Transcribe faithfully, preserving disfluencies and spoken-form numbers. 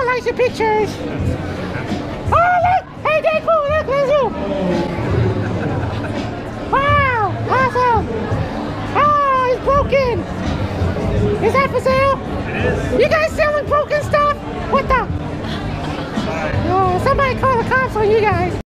likes your pictures. Oh, look! Hey, Deku, look, there's you. Wow, awesome. Oh, it's broken. Is that for sale? It is. You guys selling broken stuff? What the? Oh, somebody call the cops on you guys.